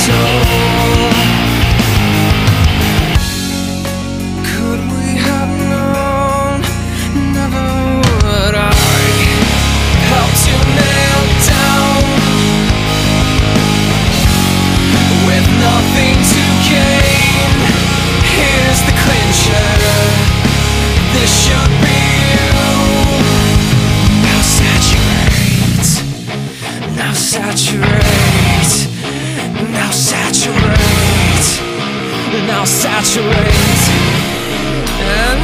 soul. Could we have known? Never would I help to nail down with nothing to gain. Here's the clincher, this should be you. Now saturate, now saturate, now saturate, now saturate, and